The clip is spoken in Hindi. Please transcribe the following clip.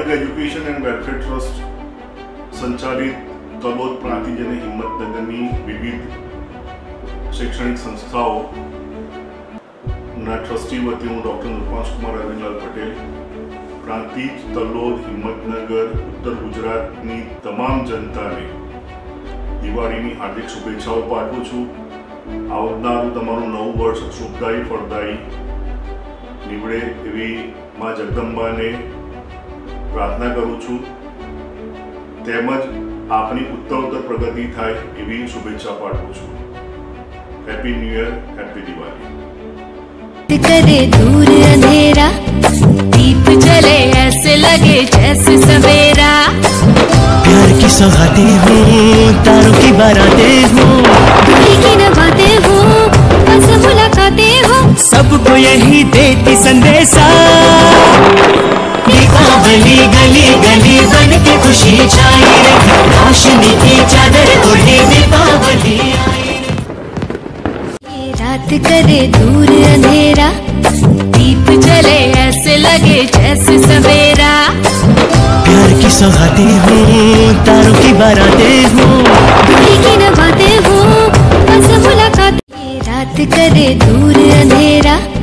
Nayak education and welfare trust संचालित तलोद प्रांतिज અને હિંમતનગરની વિવિધ શૈક્ષણિક સંસ્થાઓના ટ્રસ્ટી વતી હું ડોક્ટર નૃપાંશ કુમાર અરવિંદલાલ પટેલ પ્રાંતિજ તલોદ હિંમતનગર ઉત્તર ગુજરાતની તમામ જનતાને દિવાળીની હાર્દિક શુભેચ્છાઓ પાઠવું છું। આવનારું તમારું નવું વર્ષ શુભદાયી ફળદાયી નીવડે એવી માં જગદંબાને प्रार्थना करूँ छू તેમજ આપની ઉત્તરોત્તર પ્રગતિ થાય એવી શુભેચ્છા પાઠવું છું। Happy new year, happy Diwali. करे दूर अंधेरा, दीप जले ऐसे लगे जैसे सवेरा। प्यार की सौगातें हूँ, तारों की बारातें हूँ, दूरी की न बातें हूँ, बस मुलाकातें हूँ, सबको यही देती संदेशा। दीपावली गली गली बन के खुशी छाई रे, रोशनी की चादर ओढ़े दीपावली आई रे। ये रात करे दूर अंधेरा, दीप जले ऐसे लगे जैसे सवेरा। प्यार की सौगातें हूँ, तारों की बारातें हूँ, दूरी की न बातें हूँ, बस मुलाकात। ये रात करे दूर अंधेरा,